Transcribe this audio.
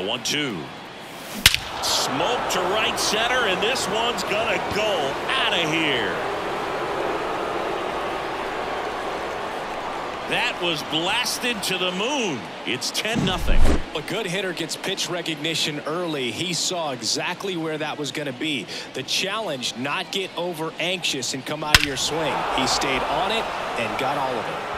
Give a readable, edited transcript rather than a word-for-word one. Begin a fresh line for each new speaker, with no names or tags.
The 1-2. Smoke to right center, and this one's gonna go out of here. That was blasted to the moon. It's 10-0.
A good hitter gets pitch recognition early. He saw exactly where that was going to be. The challenge, not get over anxious and come out of your swing. He stayed on it and got all of it.